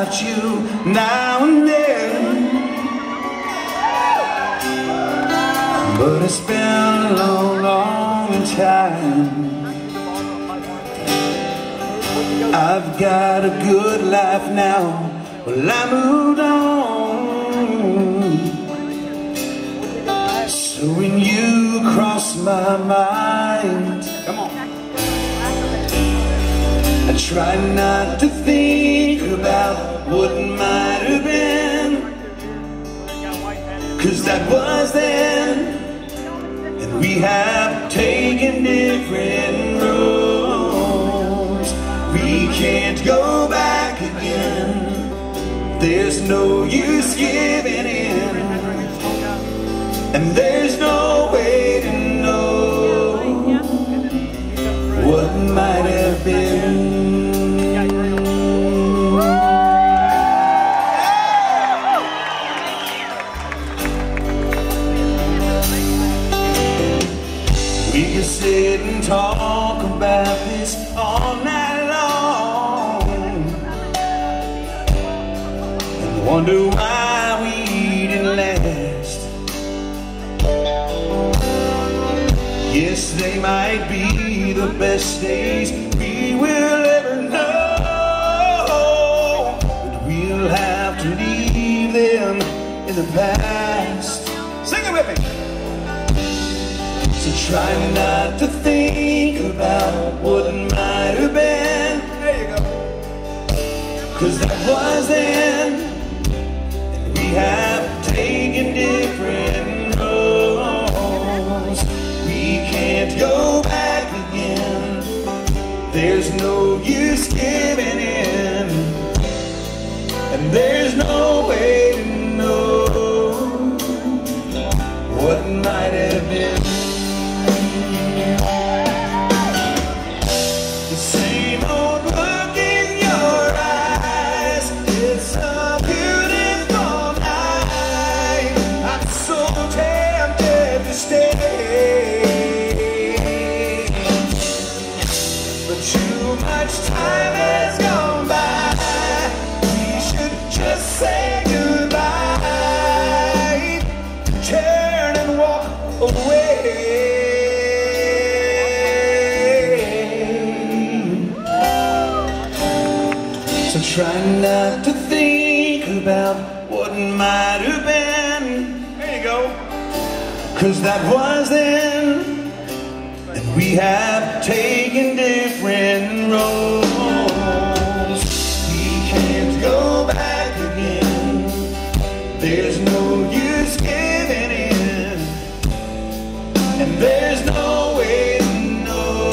about you now and then, but it's been a long, long time. I've got a good life now. Well, I moved on. So when you cross my mind, come on, I try not to think about what might have been, 'cause that was then, and we have taken different roads. We can't go back again. There's no use giving in, and there's no way to know what might have been. We can sit and talk about this all night long, and wonder why we didn't last. Yes, they might be the best days we will ever know, but we'll have to leave them in the past. Sing it with me! So try not to think about what might have been. There you go. 'Cause that was then, and we have taken different roads. We can't go back again. There's no use giving in, and there's no way to know what might have been. The same old look in your eyes, it's a beautiful night. I'm so tempted to stay, but too much time has gone by. We should just say goodbye, turn and walk away. So try not to think about what might have been. There you go. 'Cause that was then, and we have taken different roads. We can't go back again. There's no use giving in, and there's no way to know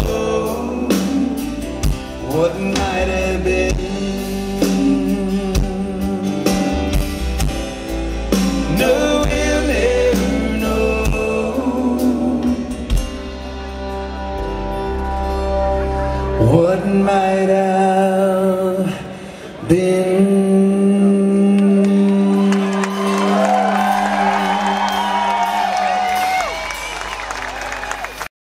what might have been. No, we'll never know what might have